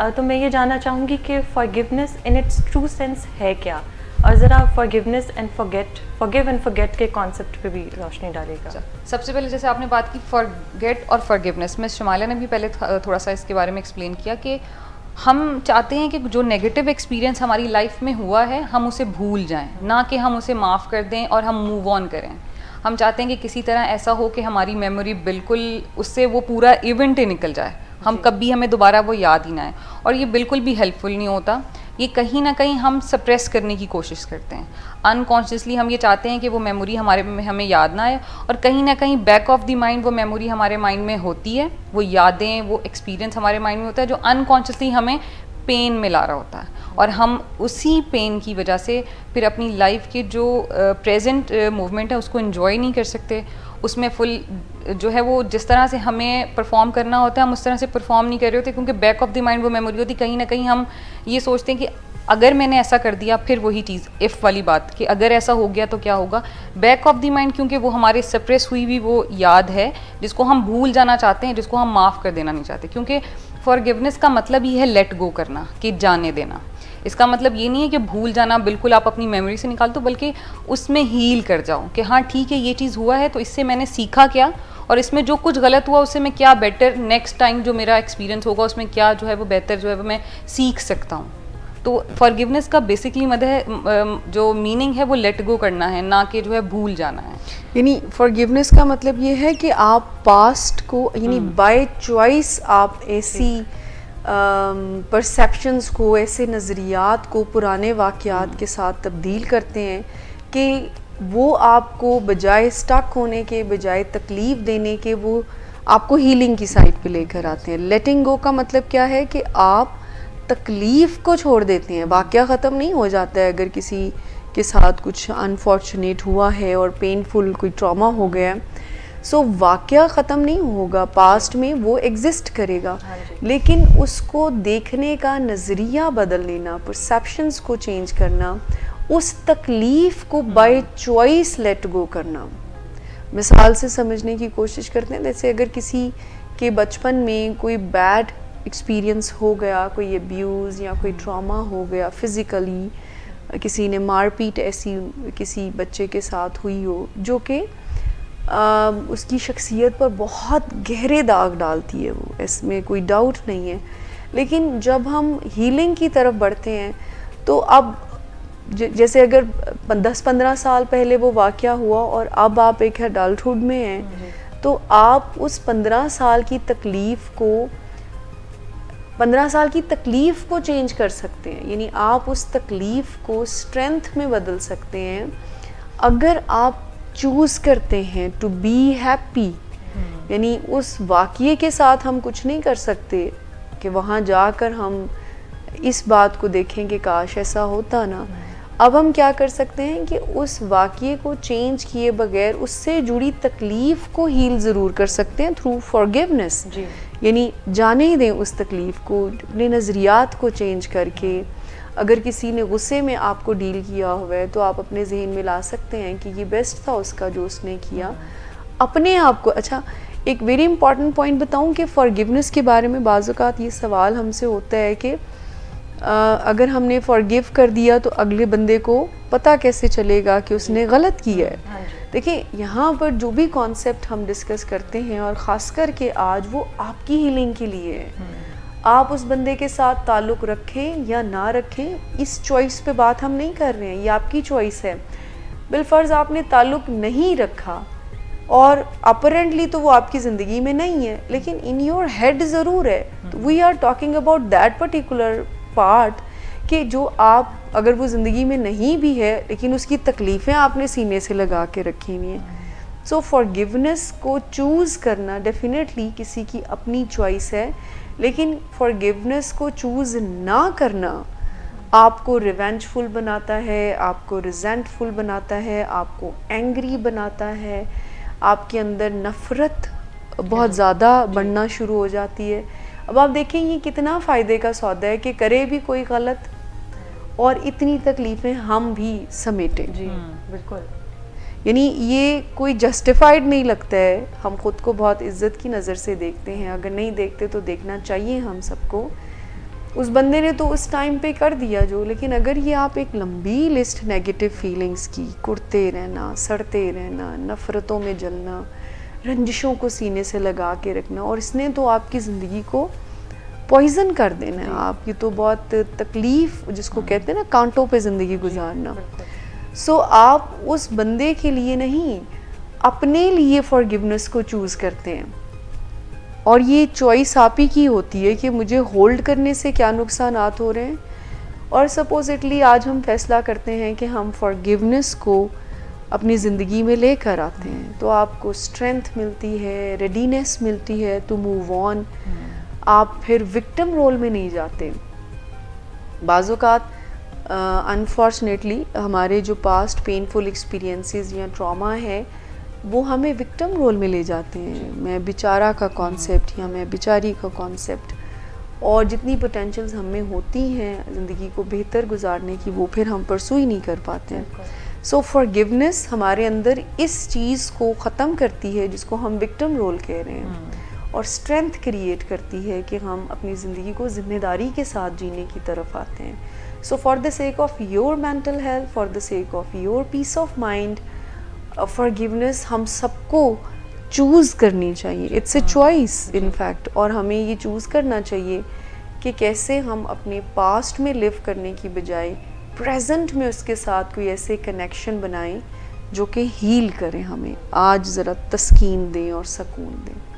तो मैं ये जानना चाहूँगी कि forgiveness in its true sense है क्या, और ज़रा forgiveness and forgive and forget के कॉन्सेप्ट पे भी रोशनी डालेगा। सबसे पहले जैसे आपने बात की फॉरगेट और फॉरगिवनेस, मिस शमालिया ने भी पहले थोड़ा सा इसके बारे में एक्सप्लेन किया कि हम चाहते हैं कि जो नेगेटिव एक्सपीरियंस हमारी लाइफ में हुआ है हम उसे भूल जाएं, ना कि हम उसे माफ़ कर दें और हम मूव ऑन करें। हम चाहते हैं कि किसी तरह ऐसा हो कि हमारी मेमोरी बिल्कुल उससे वो पूरा इवेंट ही निकल जाए, हम कभी हमें दोबारा वो याद ही ना आए। और ये बिल्कुल भी हेल्पफुल नहीं होता, ये कहीं ना कहीं हम सप्रेस करने की कोशिश करते हैं अनकॉन्शियसली। हम ये चाहते हैं कि वो मेमोरी हमारे में हमें याद ना आए, और कहीं ना कहीं बैक ऑफ द माइंड वो मेमोरी हमारे माइंड में होती है, वो यादें, वो एक्सपीरियंस हमारे माइंड में होता है जो अनकॉन्शियसली हमें पेन में ला रहा होता है। और हम उसी पेन की वजह से फिर अपनी लाइफ के जो प्रेजेंट मूवमेंट है उसको एंजॉय नहीं कर सकते, उसमें फुल जो है वो जिस तरह से हमें परफॉर्म करना होता है हम उस तरह से परफॉर्म नहीं कर रहे होते, क्योंकि बैक ऑफ द माइंड वो मेमोरी होती। कहीं ना कहीं हम ये सोचते हैं कि अगर मैंने ऐसा कर दिया, फिर वही चीज़ इफ़ वाली बात कि अगर ऐसा हो गया तो क्या होगा। बैक ऑफ द माइंड क्योंकि वो हमारे सप्रेस हुई भी वो याद है जिसको हम भूल जाना चाहते हैं, जिसको हम माफ़ कर देना नहीं चाहते। क्योंकि फॉरगिवनेस का मतलब ये है लेट गो करना, कि जाने देना। इसका मतलब ये नहीं है कि भूल जाना, बिल्कुल आप अपनी मेमोरी से निकाल दो, बल्कि उसमें हील कर जाओ कि हाँ ठीक है ये चीज़ हुआ है तो इससे मैंने सीखा क्या, और इसमें जो कुछ गलत हुआ उससे मैं क्या बेटर नेक्स्ट टाइम जो मेरा एक्सपीरियंस होगा उसमें क्या जो है वो बेहतर जो है वो मैं सीख सकता हूँ। तो फॉरगिवनेस का बेसिकली जो मीनिंग है वो लेट गो करना है, ना कि जो है भूल जाना है। यानी फॉरगिवनेस का मतलब ये है कि आप पास्ट को यानी बाय चॉइस आप ऐसी परसेप्शंस को, ऐसे नज़रियात को पुराने वाक़यात के साथ तब्दील करते हैं कि वो आपको बजाय स्टक होने के, बजाय तकलीफ़ देने के, वो आपको हीलिंग की साइड पे लेकर आते हैं। लेटिंग गो का मतलब क्या है कि आप तकलीफ़ को छोड़ देते हैं। वाक़या ख़त्म नहीं हो जाता है अगर किसी के साथ कुछ अनफॉर्चुनेट हुआ है और पेनफुल कोई ट्रॉमा हो गया, सो वाक़या ख़त्म नहीं होगा, पास्ट में वो एग्ज़िस्ट करेगा, लेकिन उसको देखने का नज़रिया बदल लेना, परसेप्शंस को चेंज करना, उस तकलीफ़ को बाय चॉइस लेट गो करना। मिसाल से समझने की कोशिश करते हैं, जैसे अगर किसी के बचपन में कोई बैड एक्सपीरियंस हो गया, कोई अब्यूज़ या कोई ट्रॉमा हो गया, फ़िज़िकली किसी ने मारपीट ऐसी किसी बच्चे के साथ हुई हो जो कि उसकी शख्सियत पर बहुत गहरे दाग डालती है, वो इसमें कोई डाउट नहीं है। लेकिन जब हम हीलिंग की तरफ बढ़ते हैं तो अब जैसे अगर 10-15 साल पहले वो वाक़या हुआ और अब आप एक एडल्टहुड में हैं, तो आप उस 15 साल की तकलीफ़ को चेंज कर सकते हैं। यानी आप उस तकलीफ़ को स्ट्रेंथ में बदल सकते हैं अगर आप चूज़ करते हैं टू बी हैप्पी। यानी उस वाक़ये के साथ हम कुछ नहीं कर सकते कि वहाँ जाकर हम इस बात को देखें कि काश ऐसा होता ना। अब हम क्या कर सकते हैं कि उस वाक़ये को चेंज किए बगैर उससे जुड़ी तकलीफ़ को हील ज़रूर कर सकते हैं थ्रू फॉरगिवनेस। यानी जाने ही दें उस तकलीफ़ को, अपने नज़रियात को चेंज करके। अगर किसी ने गुस्से में आपको डील किया हुआ है तो आप अपने जहन में ला सकते हैं कि ये बेस्ट था उसका जो उसने किया अपने आप को। अच्छा, एक वेरी इंपॉर्टेंट पॉइंट बताऊं कि फॉरगिवनेस के बारे में बाज़ औक़ात ये सवाल हमसे होता है कि अगर हमने फॉरगिव कर दिया तो अगले बंदे को पता कैसे चलेगा कि उसने गलत किया है। देखिए, यहाँ पर जो भी कॉन्सेप्ट हम डिस्कस करते हैं और ख़ास कर के आज, वो आपकी हीलिंग के लिए है। आप उस बंदे के साथ ताल्लुक़ रखें या ना रखें, इस चॉइस पे बात हम नहीं कर रहे हैं, ये आपकी चॉइस है। बिलफ़र्ज़ आपने ताल्लुक़ नहीं रखा और अपरेंटली तो वो आपकी ज़िंदगी में नहीं है, लेकिन इन योर हेड ज़रूर है। तो we are talking about that particular part कि जो आप, अगर वो ज़िंदगी में नहीं भी है लेकिन उसकी तकलीफ़ें आपने सीने से लगा के रखी हुई हैं। सो फॉरगिवनेस को चूज़ करना डेफिनेटली किसी की अपनी चॉइस है, लेकिन फॉरगिवनेस को चूज़ ना करना आपको रिवेंजफुल बनाता है, आपको रिजेंटफुल बनाता है, आपको एंग्री बनाता है, आपके अंदर नफ़रत बहुत ज़्यादा बढ़ना शुरू हो जाती है। अब आप देखें ये कितना फ़ायदे का सौदा है कि करे भी कोई गलत और इतनी तकलीफ़ें हम भी समेटें। जी बिल्कुल। यानी ये कोई जस्टिफाइड नहीं लगता है। हम ख़ुद को बहुत इज़्ज़त की नज़र से देखते हैं, अगर नहीं देखते तो देखना चाहिए हम सबको उस बंदे ने तो उस टाइम पे कर दिया जो, लेकिन अगर ये आप एक लंबी लिस्ट नेगेटिव फीलिंग्स की, कुड़ते रहना, सड़ते रहना, नफ़रतों में जलना, रंजिशों को सीने से लगा के रखना, और इसने तो आपकी ज़िंदगी को पॉइजन कर देना है, आपकी तो बहुत तकलीफ़, जिसको कहते हैं ना कांटों पे ज़िंदगी गुजारना। सो आप उस बंदे के लिए नहीं, अपने लिए फॉरगिवनेस को चूज़ करते हैं, और ये चॉइस आप ही की होती है कि मुझे होल्ड करने से क्या नुकसानात हो रहे हैं। और सपोजिटली आज हम फैसला करते हैं कि हम फॉरगिवनेस को अपनी ज़िंदगी में लेकर आते हैं, तो आपको स्ट्रेंथ मिलती है, रेडीनेस मिलती है टू मूव ऑन। आप फिर विक्टिम रोल में नहीं जाते। बाज़ औक़ात अनफॉर्चुनेटली हमारे जो पास्ट पेनफुल एक्सपीरियंसेस या ट्रॉमा है वो हमें विक्टिम रोल में ले जाते हैं, मैं बेचारा का कॉन्सेप्ट या मैं बेचारी का कॉन्सेप्ट, और जितनी पोटेंशियल्स हमें होती हैं ज़िंदगी को बेहतर गुजारने की, वो फिर हम परसू ही नहीं कर पाते हैं। सो फॉरगिवनेस हमारे अंदर इस चीज़ को ख़त्म करती है जिसको हम विक्टिम रोल कह रहे हैं, और स्ट्रेंथ क्रिएट करती है कि हम अपनी ज़िंदगी को ज़िम्मेदारी के साथ जीने की तरफ आते हैं। So for the sake of your mental health, for the sake of your peace of mind, forgiveness हम सबको चूज़ करनी चाहिए। It's a choice in fact, और हमें ये चूज़ करना चाहिए कि कैसे हम अपने पास्ट में लिव करने की बजाय प्रेजेंट में उसके साथ कोई ऐसे कनेक्शन बनाएं जो कि हील करें, हमें आज ज़रा तस्कीन दें और सुकून दें।